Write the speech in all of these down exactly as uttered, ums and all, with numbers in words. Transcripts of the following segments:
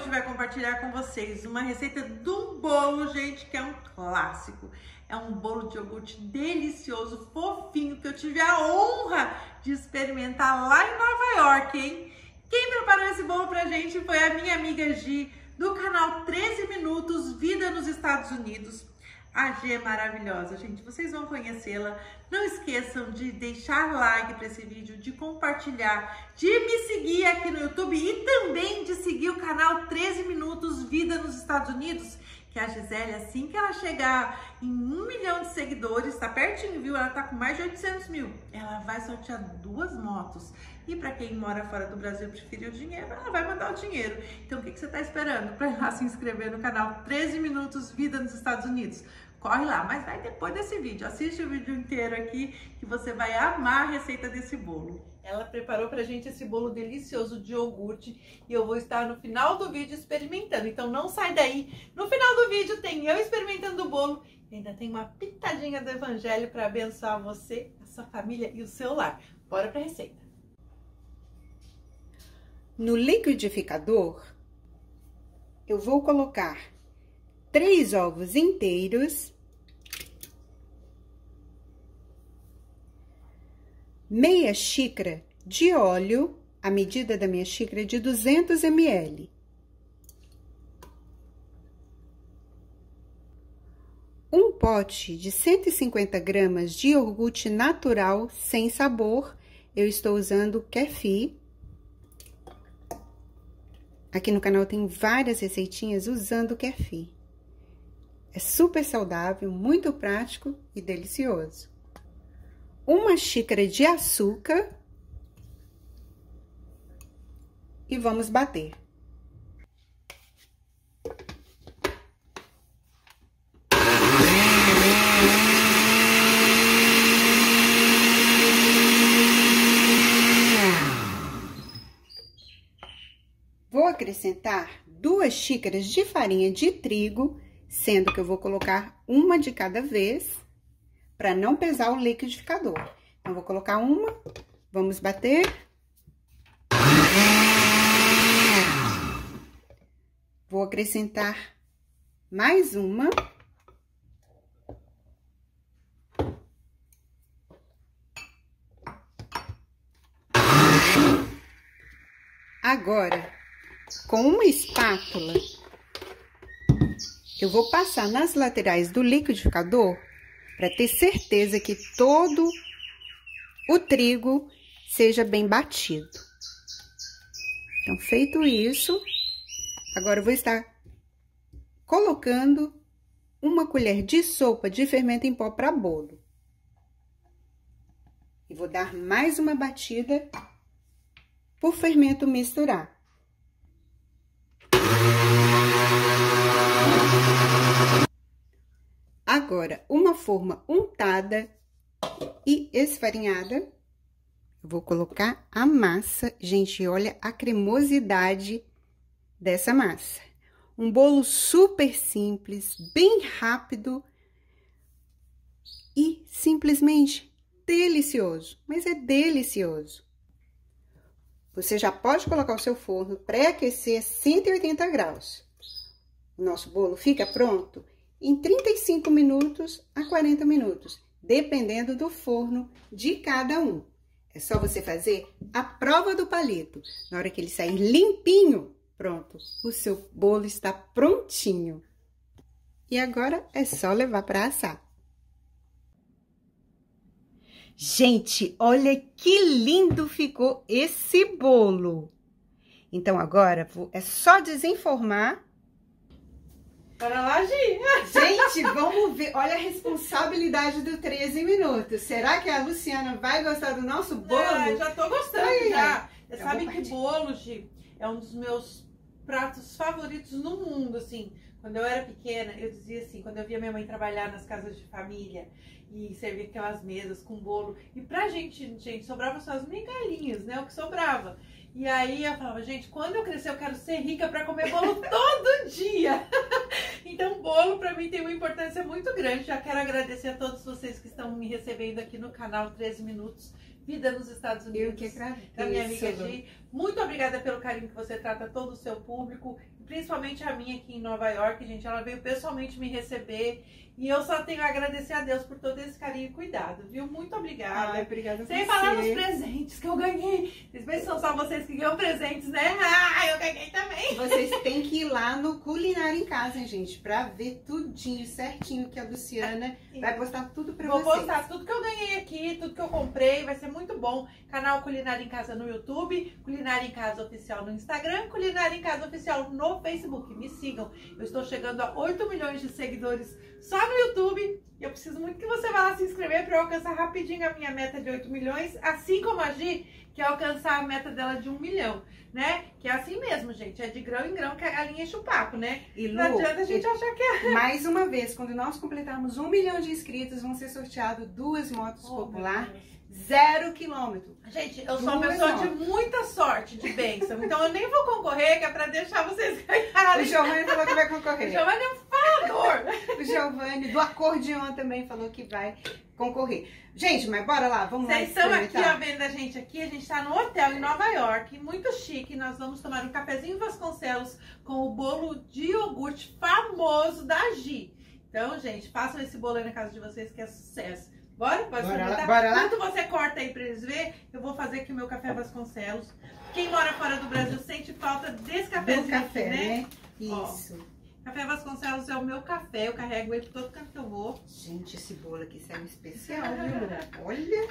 hoje vai compartilhar com vocês uma receita de um bolo, gente, que é um clássico. É um bolo de iogurte delicioso, fofinho, que eu tive a honra de experimentar lá em Nova York, hein? Quem preparou esse bolo pra gente foi a minha amiga Gi, do canal treze minutos, Vida nos Estados Unidos. A Gi é maravilhosa, gente, vocês vão conhecê-la. Não esqueçam de deixar like para esse vídeo, de compartilhar, de me seguir aqui no YouTube e também de seguir o canal treze minutos, Vida nos Estados Unidos, que a Gisele, assim que ela chegar em um milhão de seguidores, tá pertinho, viu? Ela tá com mais de oitocentos mil. Ela vai sortear duas motos. E para quem mora fora do Brasil e preferir o dinheiro, ela vai mandar o dinheiro. Então o que, que você tá esperando para ir lá se inscrever no canal treze minutos, Vida nos Estados Unidos? Corre lá, mas vai depois desse vídeo. Assiste o vídeo inteiro aqui que você vai amar a receita desse bolo. Ela preparou pra gente esse bolo delicioso de iogurte e eu vou estar no final do vídeo experimentando. Então não sai daí. No final do vídeo tem eu experimentando o bolo e ainda tem uma pitadinha do evangelho para abençoar você, a sua família e o seu lar. Bora pra receita. No liquidificador, eu vou colocar três ovos inteiros, meia xícara de óleo, a medida da minha xícara é de duzentos mililitros, um pote de cento e cinquenta gramas de iogurte natural sem sabor, eu estou usando kefir. Aqui no canal tem várias receitinhas usando kefir. É super saudável, muito prático e delicioso. Uma xícara de açúcar. E vamos bater. Vou acrescentar duas xícaras de farinha de trigo, sendo que eu vou colocar uma de cada vez, para não pesar o liquidificador. Então, vou colocar uma, vamos bater. Vou acrescentar mais uma. Agora, com uma espátula, eu vou passar nas laterais do liquidificador para ter certeza que todo o trigo seja bem batido. Então, feito isso, agora eu vou estar colocando uma colher de sopa de fermento em pó para bolo. E vou dar mais uma batida por fermento misturar. Agora, uma forma untada e esfarinhada, eu vou colocar a massa. Gente, olha a cremosidade dessa massa. Um bolo super simples, bem rápido e simplesmente delicioso, mas é delicioso. Você já pode colocar o seu forno pré-aquecer a cento e oitenta graus. O nosso bolo fica pronto em trinta e cinco minutos a quarenta minutos, dependendo do forno de cada um. É só você fazer a prova do palito. Na hora que ele sair limpinho, pronto, o seu bolo está prontinho. E agora é só levar para assar. Gente, olha que lindo ficou esse bolo. Então, agora é só desenformar. Bora lá, Gi! Gente, vamos ver. Olha a responsabilidade do treze minutos. Será que a Luciana vai gostar do nosso bolo? É, já tô gostando, Ai, já. Você eu sabe vou que partir. bolo, Gi, é um dos meus pratos favoritos no mundo, assim. Quando eu era pequena, eu dizia assim, quando eu via minha mãe trabalhar nas casas de família e servia aquelas mesas com bolo, e pra gente, gente, sobrava só as migalhinhas, né, o que sobrava. E aí eu falava, gente, quando eu crescer eu quero ser rica pra comer bolo todo dia. Então, bolo pra mim tem uma importância muito grande. Já quero agradecer a todos vocês que estão me recebendo aqui no canal treze minutos, Vida nos Estados Unidos. Eu que agradeço. Da minha amiga Gi. Muito obrigada pelo carinho que você trata todo o seu público, principalmente a minha aqui em Nova York, gente. Ela veio pessoalmente me receber e eu só tenho a agradecer a Deus por todo esse carinho e cuidado, viu? Muito obrigada. Ai, obrigada a Sem você. falar nos presentes que eu ganhei. Vocês pensam são só vocês que ganham presentes, né? Ah, eu ganhei também. Vocês têm que ir lá no Culinária em Casa, gente, pra ver tudinho, certinho, que a Luciana vai postar tudo pra Vou vocês. Vou postar tudo que eu ganhei aqui, tudo que eu comprei, vai ser muito bom. Canal Culinária em Casa no YouTube, Culinária em Casa Oficial no Instagram, Culinária em Casa Oficial no Facebook. Me sigam. Eu estou chegando a oito milhões de seguidores só no YouTube. E eu preciso muito que você vá lá se inscrever para eu alcançar rapidinho a minha meta de oito milhões, assim como a Gi, que é alcançar a meta dela de um milhão, né? Que é assim mesmo, gente. É de grão em grão que a galinha enche o papo, né? E Lu, não adianta a gente achar que é... Mais uma vez, quando nós completarmos um milhão de inscritos, vão ser sorteadas duas motos Oh, popular, zero quilômetro. Gente, eu sou uma pessoa de muita sorte, de bênção. Então eu nem vou concorrer, que é pra deixar vocês ganharem. O Giovanni falou que vai concorrer. O Giovanni é um falador. O Giovanni do acordeon também falou que vai concorrer. Gente, mas bora lá, vamos Vocês lá. Vocês estão aqui, ó, vendo a gente aqui. A gente tá no hotel em Nova York, muito chique. Nós vamos tomar um cafezinho Vasconcelos com o bolo de iogurte famoso da Gi. Então, gente, façam esse bolo aí na casa de vocês que é sucesso. Bora? Pode bora lá, bora lá. Enquanto você corta aí pra eles verem, eu vou fazer aqui o meu café Vasconcelos. Quem mora fora do Brasil sente falta desse cafezinho do café, aqui, né? né? Isso. Ó, café Vasconcelos é o meu café, eu carrego ele por todo canto que eu vou. Gente, esse bolo aqui saiu especial, viu? Olha.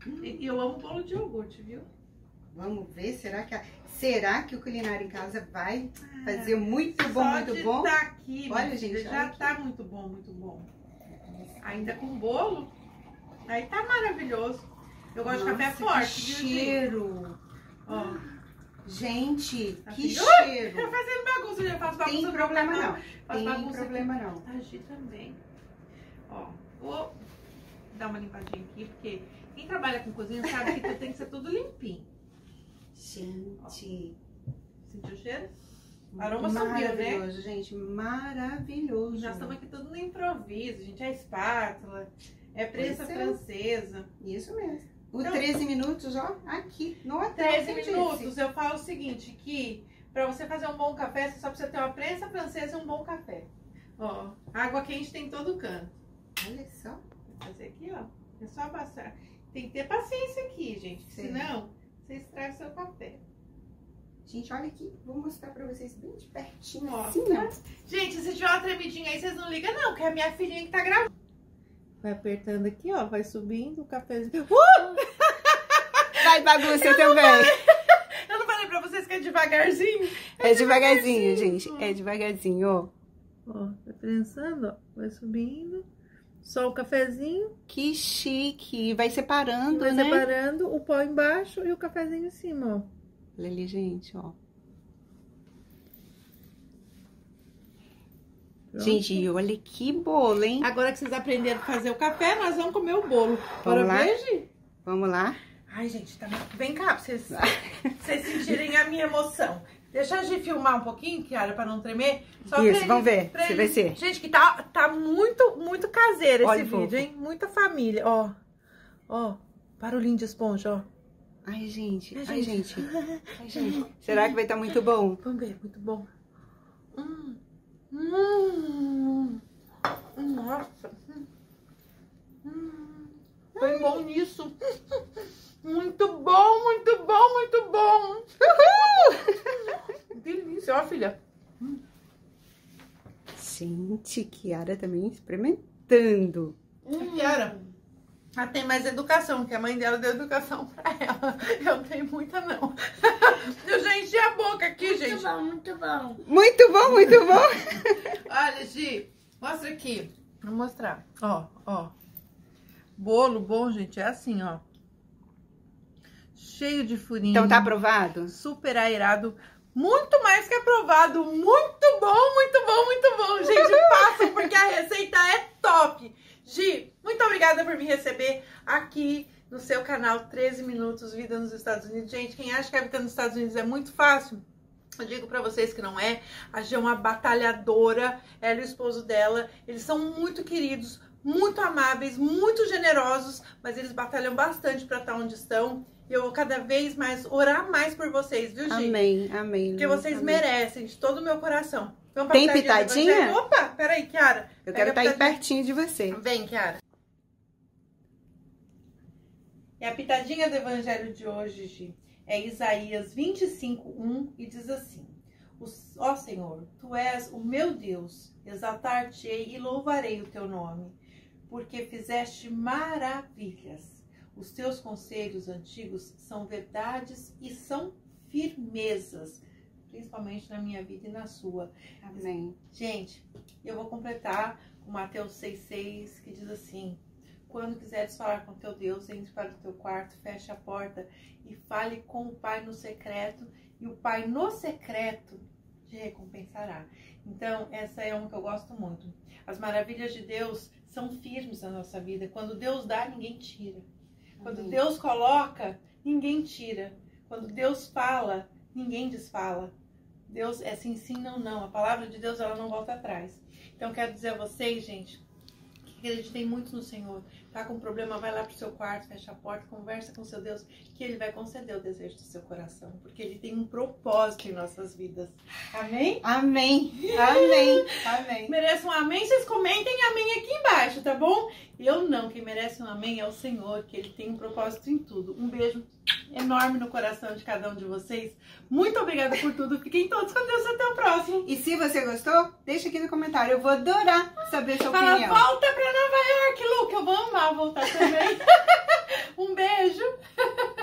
E eu amo bolo de iogurte, viu? Vamos ver, será que, a... será que o Culinária em Casa vai fazer muito Só bom, muito de bom? Tá aqui, olha, gente, já olha tá muito bom, muito bom. Ainda com bolo, aí tá maravilhoso. Eu gosto Nossa, de café forte, que viu, cheiro. Ó. Gente, Tá que assim. cheiro. Tá fazendo bagunça, eu já faço bagunça. Tem problema no não. canal. Faço Tem bagunça problema aqui. não. A Gi também. Ó, vou dar uma limpadinha aqui, porque quem trabalha com cozinha sabe que tem que ser tudo limpinho. Gente. Sentiu o cheiro? O aroma subiu, né? Maravilhoso, gente. Maravilhoso. E nós estamos aqui tudo no improviso, gente. É espátula, é prensa Pois é. francesa. Isso mesmo. O Então, treze minutos, ó, aqui no hotel. treze que eu minutos, disse. eu falo o seguinte, que pra você fazer um bom café, você só precisa ter uma prensa francesa e um bom café. Ó, água quente tem em todo canto. Olha só. Vou fazer aqui, ó. É só passar. Tem que ter paciência aqui, gente, Sim. senão você estraga o seu café. Gente, olha aqui. Vou mostrar pra vocês bem de pertinho. Mostra. Assim, ó. Gente, se tiver uma tremidinha aí, vocês não ligam não, que é a minha filhinha que tá gravando. Vai apertando aqui, ó, vai subindo o cafezinho. Uh! Vai bagunça Eu também. Eu não falei pra vocês que é devagarzinho? É devagarzinho, gente. É devagarzinho, ó. Ó, vai prensando, ó, vai subindo. Só o cafezinho. Que chique. Vai separando, Vai né? separando o pó embaixo e o cafezinho em cima, ó. Olha ali, gente, ó. Pronto. Gente, olha que bolo, hein? Agora que vocês aprenderam a fazer o café, nós vamos comer o bolo. Vamos Bora lá? ver, Gi? Vamos lá? Ai, gente, tá muito... Vem cá pra vocês, vocês sentirem a minha emoção. Deixa a Gi filmar um pouquinho, Kiara, pra não tremer. Só Isso, pra vamos ver pra se vai ser. Gente, que tá, tá muito, muito caseiro Olha esse o vídeo, fofo. hein? Muita família, ó. Ó, barulhinho de esponja, ó. Ai, gente. Ai, Ai, gente. gente. Ai, gente. Será que vai estar muito bom? Vamos ver, muito bom. Hum. Hum. Nossa. Hum. Foi bom nisso. Muito bom, muito bom, muito bom. Delícia, ó, filha. Gente, Kiara também experimentando. Kiara, ela tem mais educação, que a mãe dela deu educação pra ela. Eu não tenho muita, não. Eu já enchi a boca aqui, gente. Muito bom, muito bom. Muito bom, muito bom. Olha, Gi, mostra aqui. Vou mostrar. Ó, ó. Bolo bom, gente, é assim, ó. Cheio de furinho. Então tá aprovado? Super aerado. Muito mais que aprovado. Muito bom, muito bom, muito bom. Gente, façam porque a receita é top. Gi, muito obrigada por me receber aqui no seu canal treze minutos Vida nos Estados Unidos. Gente, quem acha que a vida nos Estados Unidos é muito fácil, eu digo pra vocês que não é. A Gi é uma batalhadora, ela e o esposo dela, eles são muito queridos, muito amáveis, muito generosos, mas eles batalham bastante para estar onde estão. E eu vou cada vez mais orar mais por vocês, viu, gente? Amém, amém. Porque vocês amém. merecem de todo o meu coração. Vamos Tem pitadinha? Opa, peraí, Kiara. Eu quero estar aí pertinho de você. Vem, Kiara. E a pitadinha do evangelho de hoje, Gi, é Isaías vinte e cinco, um, e diz assim: Ó Senhor, Tu és o meu Deus, exaltar-te-ei e louvarei o Teu nome, porque fizeste maravilhas. Os Teus conselhos antigos são verdades e são firmezas, principalmente na minha vida e na sua. Amém. Gente, eu vou completar com Mateus seis, seis, que diz assim: quando quiseres falar com teu Deus, entre para o teu quarto, feche a porta e fale com o Pai no secreto, e o Pai no secreto te recompensará. Então, essa é uma que eu gosto muito. As maravilhas de Deus são firmes na nossa vida. Quando Deus dá, ninguém tira. Quando Amém. Deus coloca, ninguém tira. Quando Deus fala, ninguém desfala. Deus é sim, sim, não, não. A palavra de Deus, ela não volta atrás. Então, quero dizer a vocês, gente, que acreditem muito no Senhor. Tá com problema, vai lá pro seu quarto, fecha a porta, conversa com seu Deus, que Ele vai conceder o desejo do seu coração. Porque Ele tem um propósito em nossas vidas. Amém? Amém. Amém. Amém. Merece um amém? Vocês comentem amém aqui embaixo, tá bom? Eu não, quem merece um amém é o Senhor, que Ele tem um propósito em tudo. Um beijo enorme no coração de cada um de vocês. Muito obrigada por tudo. Fiquem todos com Deus. Até o próximo. E se você gostou, deixa aqui no comentário. Eu vou adorar saber sua Fala, opinião. volta pra Nova York, Lu, que eu vou amar voltar também. Um beijo.